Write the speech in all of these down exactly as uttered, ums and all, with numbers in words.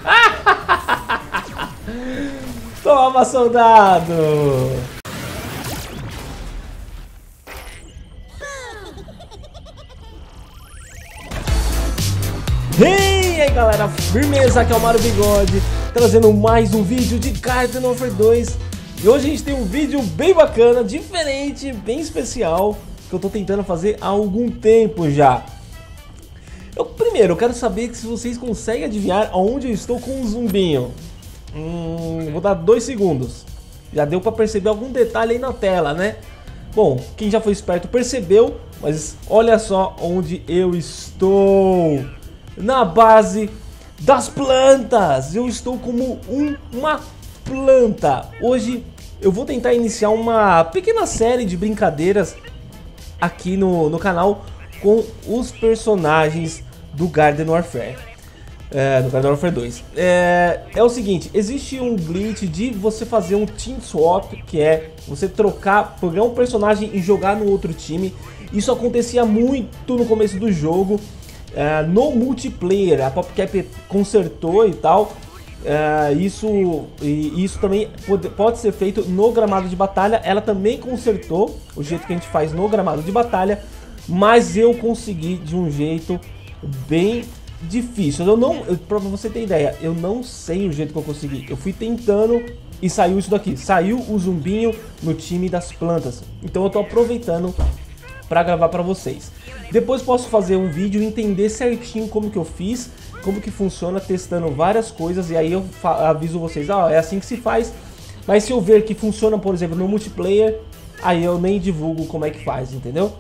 Toma, soldado! E aí galera, firmeza, aqui é o Mario Bigode, trazendo mais um vídeo de Garden Warfare dois. E hoje a gente tem um vídeo bem bacana, diferente, bem especial, que eu tô tentando fazer há algum tempo já. Eu, primeiro, eu quero saber se vocês conseguem adivinhar aonde eu estou com o zumbinho. Hum, vou dar dois segundos. Já deu pra perceber algum detalhe aí na tela, né? Bom, quem já foi esperto percebeu, mas olha só onde eu estou. Na base das plantas. Eu estou como um, uma planta. Hoje eu vou tentar iniciar uma pequena série de brincadeiras aqui no, no canal com os personagens do Garden Warfare, é, do Garden Warfare dois. É, é o seguinte, existe um glitch de você fazer um team swap, que é você trocar, pegar um personagem e jogar no outro time. Isso acontecia muito no começo do jogo, é, no multiplayer. A PopCap consertou e tal. É, isso, e isso também pode, pode ser feito no gramado de batalha. Ela também consertou o jeito que a gente faz no gramado de batalha, mas eu consegui de um jeito bem difícil. Eu não, eu, pra você ter ideia, eu não sei o jeito que eu consegui. Eu fui tentando e saiu isso daqui. Saiu o zumbinho no time das plantas. Então eu tô aproveitando para gravar para vocês. Depois posso fazer um vídeo e entender certinho como que eu fiz, como que funciona, testando várias coisas, e aí eu aviso vocês, ó, ah, é assim que se faz. Mas se eu ver que funciona, por exemplo, no multiplayer, aí eu nem divulgo como é que faz, entendeu?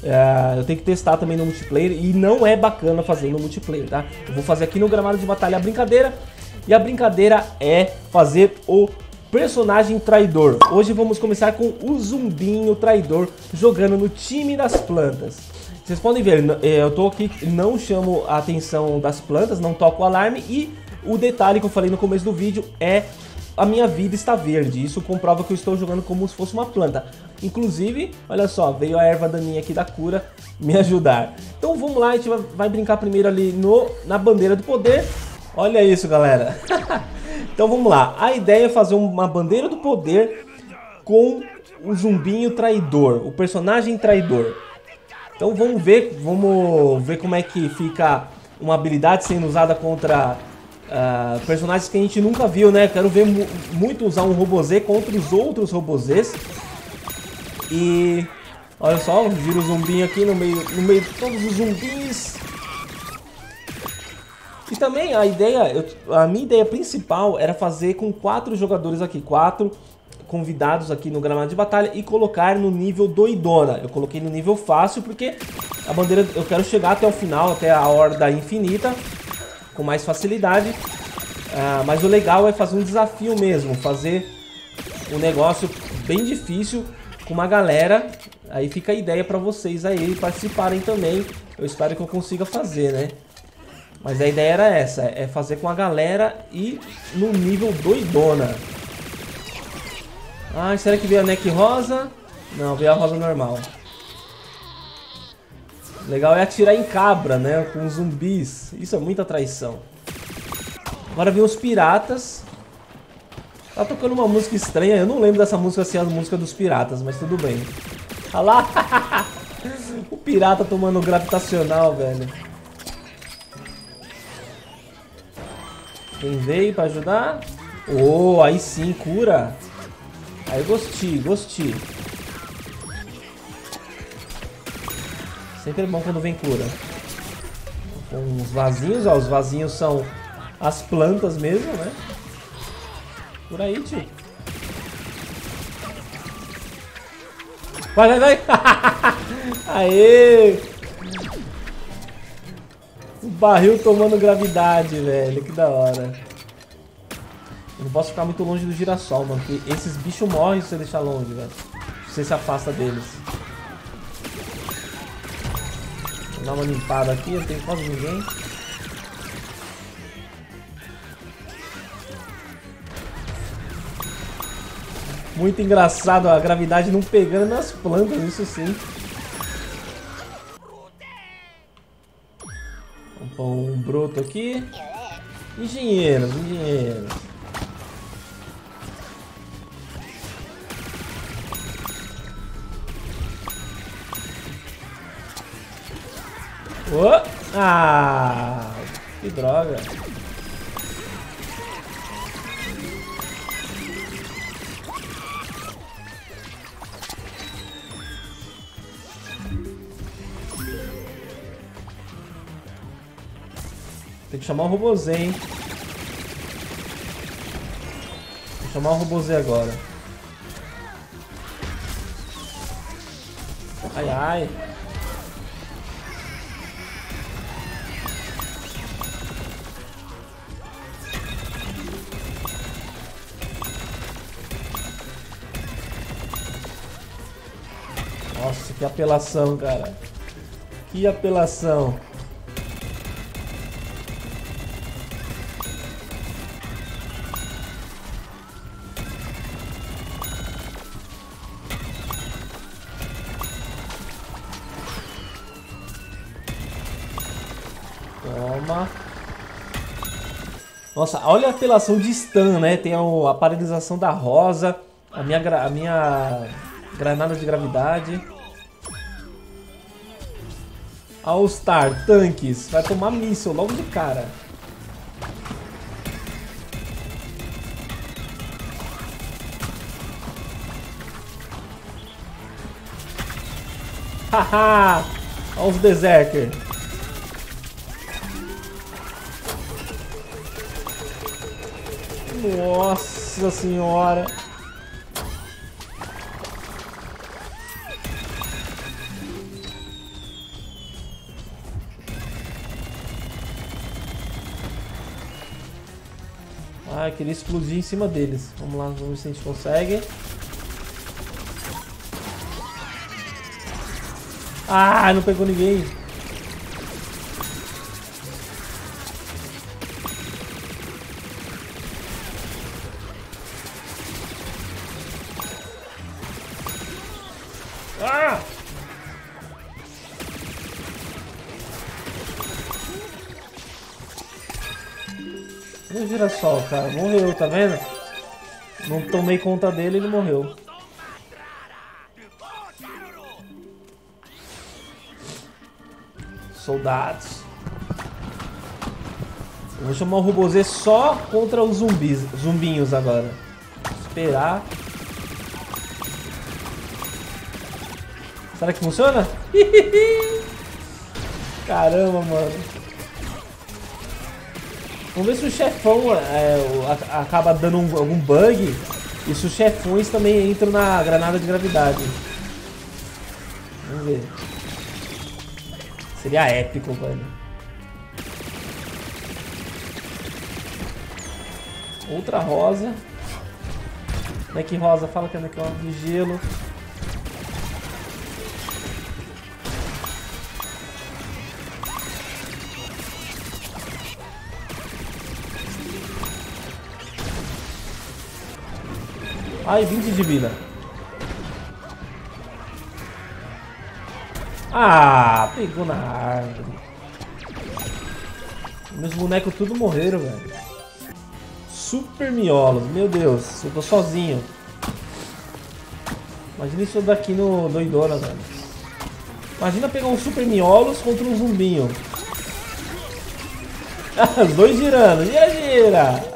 É, eu tenho que testar também no multiplayer, e não é bacana fazer no multiplayer, tá? Eu vou fazer aqui no gramado de batalha a brincadeira, e a brincadeira é fazer o personagem traidor. Hoje vamos começar com o zumbinho traidor jogando no time das plantas. Vocês podem ver, eu tô aqui, não chamo a atenção das plantas, não toco o alarme, e o detalhe que eu falei no começo do vídeo é a minha vida está verde. Isso comprova que eu estou jogando como se fosse uma planta. Inclusive, olha só, veio a erva daninha aqui da cura me ajudar. Então vamos lá, a gente vai, vai brincar primeiro ali no, na bandeira do poder. Olha isso, galera. Então vamos lá, a ideia é fazer uma bandeira do poder com o zumbinho traidor, o personagem traidor. Então vamos ver, vamos ver como é que fica uma habilidade sendo usada contra uh, personagens que a gente nunca viu, né? Quero ver mu muito usar um robozê contra os outros robozês. E olha só, vira o zumbinho aqui no meio, no meio de todos os zumbis. E também a ideia, eu, a minha ideia principal era fazer com quatro jogadores aqui, quatro convidados aqui no gramado de batalha, e colocar no nível doidona. Eu coloquei no nível fácil porque a bandeira, eu quero chegar até o final, até a horda infinita, com mais facilidade. Uh, mas o legal é fazer um desafio mesmo, fazer um negócio bem difícil com uma galera. Aí fica a ideia para vocês aí participarem também. Eu espero que eu consiga fazer, né? Mas a ideia era essa, é fazer com a galera e no nível doidona. Ah, será que veio a neck rosa? Não, veio a rosa normal. Legal é atirar em cabra, né? Com zumbis. Isso é muita traição. Agora vem os piratas. Tá tocando uma música estranha. Eu não lembro dessa música assim, a música dos piratas, mas tudo bem. Olha lá. O pirata tomando gravitacional, velho. Quem veio pra ajudar? Oh, aí sim, cura. Aí gostei, gostei. Sempre é bom quando vem cura. Com uns vasinhos, ó. Os vasinhos são as plantas mesmo, né? Por aí, tio. Vai, vai, vai. Aê! O barril tomando gravidade, velho. Que da hora. Eu não posso ficar muito longe do girassol, mano, porque esses bichos morrem se você deixar longe, velho. Você se afasta deles. Vou dar uma limpada aqui, não tem quase ninguém. Muito engraçado a gravidade não pegando nas plantas, isso sim. Vamos pôr um broto aqui. Engenheiros, engenheiros. Oh! Ah! Que droga! Tem que chamar o robôzê, hein? Vou chamar o robôzê agora. Ai, ai. Nossa, que apelação, cara. Que apelação. Toma. Nossa, olha a apelação de stun, né? Tem a, a paralisação da rosa, a minha, a minha granada de gravidade. All Star, tanques. Vai tomar míssil logo de cara. Haha! Olha os Berserker. Nossa senhora. Ah, eu queria explodir em cima deles. Vamos lá, vamos ver se a gente consegue. Ah, não pegou ninguém. Ah! O girassol, cara, morreu, tá vendo? Não tomei conta dele, ele morreu. Soldados. Eu vou chamar o robôzê só contra os zumbis, zumbinhos agora. Esperar. Será que funciona? Caramba, mano. Vamos ver se o chefão é, acaba dando um, algum bug e se os chefões também entram na granada de gravidade. Vamos ver. Seria épico, velho. Outra rosa. Como é que rosa? Fala que é daquela de gelo. Ai, vinte de vida. Ah, pegou na árvore. Meus bonecos tudo morreram, velho. Super miolos, meu Deus, eu tô sozinho. Imagina isso daqui no doidona, velho. Imagina pegar um super miolos contra um zumbinho. Os dois girando, gira, gira.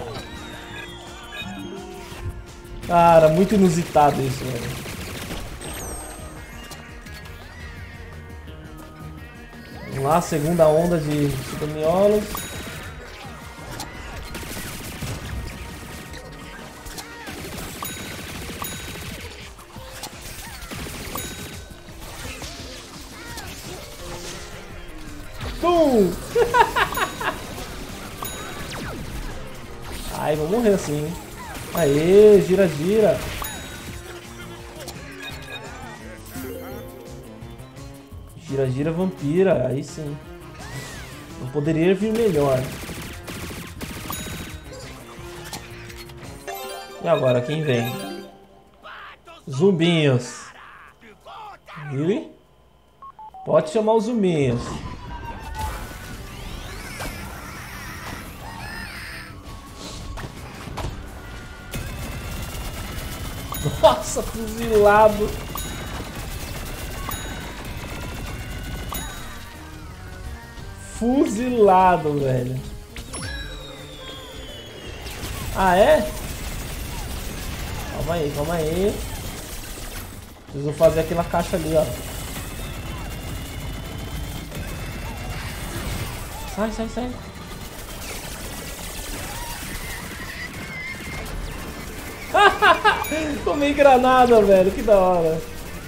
Cara, muito inusitado isso, velho. Vamos lá, segunda onda de super miolos. Pum! Ai, vou morrer assim, hein? Aê, gira, gira. Gira, gira, vampira. Aí sim. Não poderia vir melhor. E agora, quem vem? Zumbinhos. Really? Pode chamar os zumbinhos. Nossa, fuzilado. Fuzilado, velho. Ah, é? Calma aí, calma aí. Preciso fazer aquela caixa ali, ó. Sai, sai, sai. Tomei granada, velho. Que da hora.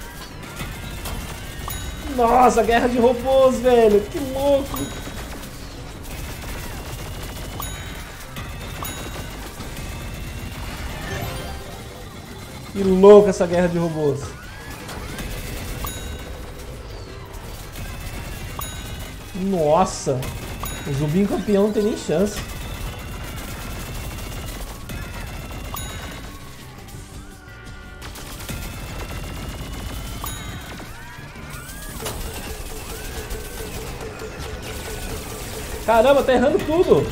Nossa, guerra de robôs, velho. Que louco. Que louco essa guerra de robôs. Nossa. O zumbi campeão não tem nem chance. Caramba, tá errando tudo.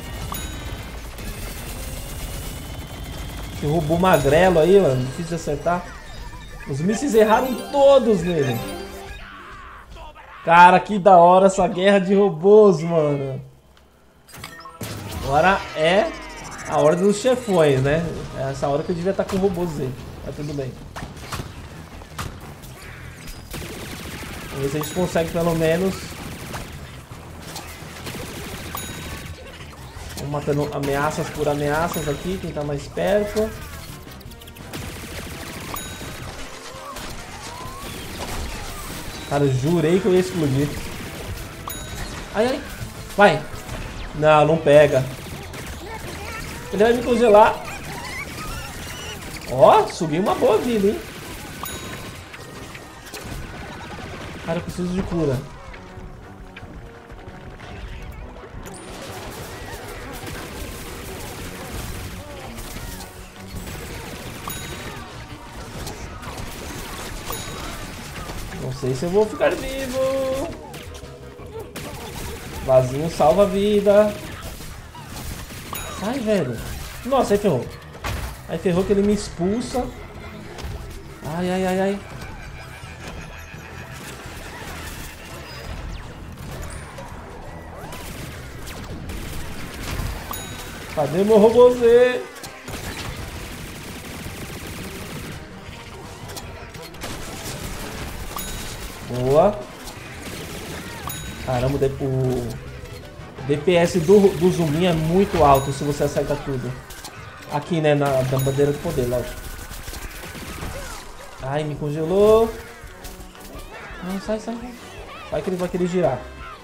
Esse robô magrelo aí, mano, difícil de acertar. Os mísseis erraram todos nele. Cara, que da hora essa guerra de robôs, mano. Agora é a hora dos chefões, né? É essa hora que eu devia estar com robôs aí. Mas tudo bem. Vamos ver se a gente consegue pelo menos. Vamos matando ameaças por ameaças aqui, quem tá mais perto. Cara, eu jurei que eu ia explodir. Ai, ai. Vai. Não, não pega. Ele vai me congelar. Ó, subi uma boa vida, hein. Cara, eu preciso de cura. Não sei se eu vou ficar vivo. Vazinho salva a vida. Ai, velho. Nossa, aí ferrou. Aí ferrou que ele me expulsa. Ai, ai, ai, ai. Cadê meu robôzê? Boa. Caramba, o D P S do, do zumbi é muito alto se você acerta tudo. Aqui, né, na, na bandeira do poder, lógico. Ai, me congelou. Não, sai, sai. Vai que ele vai querer girar.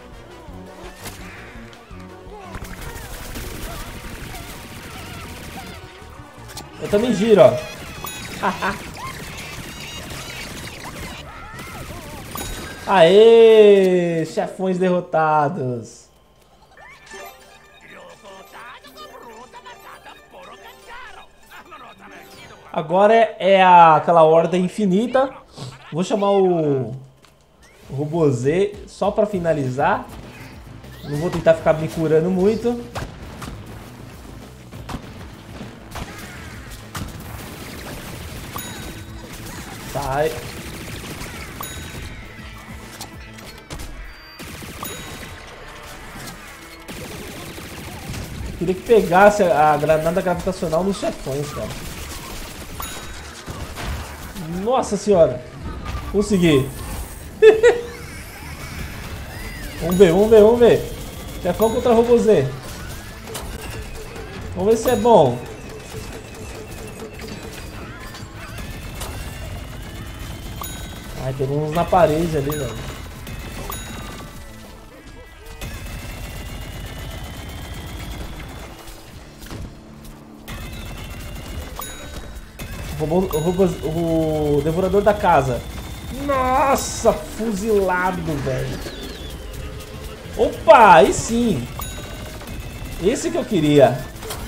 Eu também giro, ó. Aê! Chefões derrotados. Agora é, é a, aquela ordem infinita. Vou chamar o, o robôzê só pra finalizar. Não vou tentar ficar me curando muito. Sai. Eu queria que pegasse a granada gravitacional nos chefões, cara. Nossa senhora. Consegui. Vamos ver, vamos ver, vamos ver. Chefão contra robôzê. Vamos ver se é bom. Ai, tem uns na parede ali, velho. O, robô, o, robô, o devorador da casa. Nossa, fuzilado, velho. Opa, aí sim. Esse que eu queria.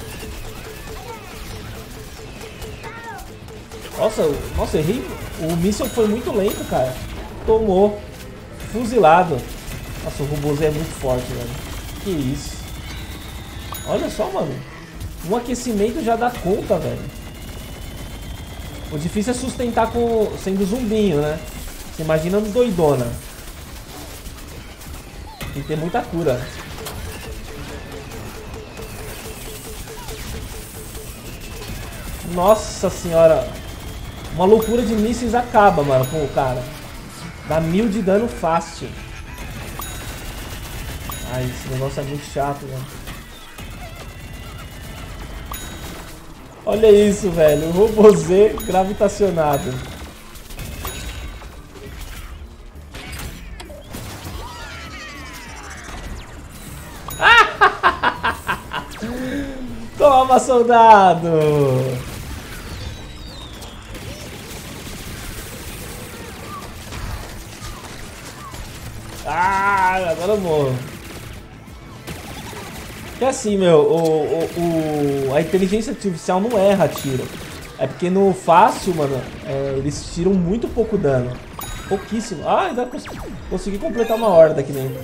Nossa, nossa, errei. O míssil foi muito lento, cara. Tomou. Fuzilado. Nossa, o robôzão é muito forte, velho. Que isso. Olha só, mano. Um aquecimento já dá conta, velho. O difícil é sustentar com, sendo zumbinho, né? Você imagina doidona. Tem que ter muita cura. Nossa senhora. Uma loucura de mísseis acaba, mano, com o cara. Dá mil de dano fácil. Ai, esse negócio é muito chato, mano. Olha isso, velho. O robôzê gravitacionado. Toma, soldado! Ah, agora eu morro. Que assim, meu, o, o, o, a inteligência artificial não erra tiro. É porque no fácil, mano, é, eles tiram muito pouco dano. Pouquíssimo. Ah, ainda cons consegui completar uma horda aqui dentro.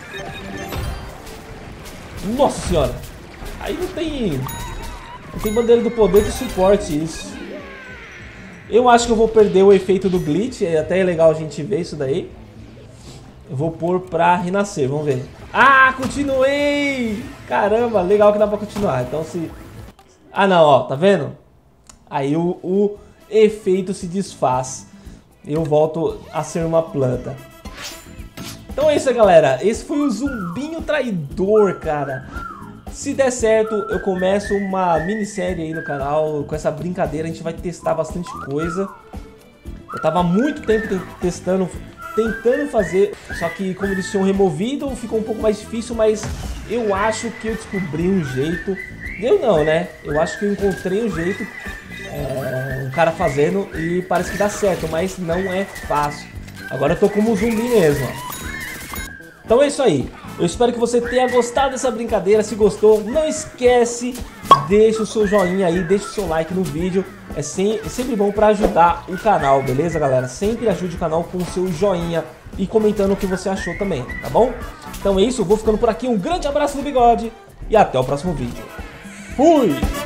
Nossa senhora. Aí não tem... Não tem bandeira do poder que suporte isso. Eu acho que eu vou perder o efeito do glitch. É até legal a gente ver isso daí. Eu vou pôr pra renascer, vamos ver. Ah, continuei! Caramba, legal que dá pra continuar. Então se... Ah não, ó, tá vendo? Aí o, o efeito se desfaz. Eu volto a ser uma planta. Então é isso aí, galera. Esse foi o Zumbinho Traidor, cara. Se der certo, eu começo uma minissérie aí no canal. Com essa brincadeira, a gente vai testar bastante coisa. Eu tava há muito tempo testando... Tentando fazer, só que como eles tinham removido, ficou um pouco mais difícil, mas eu acho que eu descobri um jeito. Eu não, né? Eu acho que eu encontrei um jeito, é, um cara fazendo e parece que dá certo, mas não é fácil. Agora eu tô como um zumbi mesmo, ó. Então é isso aí. Eu espero que você tenha gostado dessa brincadeira. Se gostou, não esquece, deixa o seu joinha aí, deixa o seu like no vídeo. É sempre bom para ajudar o canal, beleza, galera? Sempre ajude o canal com o seu joinha e comentando o que você achou também, tá bom? Então é isso, eu vou ficando por aqui. Um grande abraço do Bigode e até o próximo vídeo. Fui!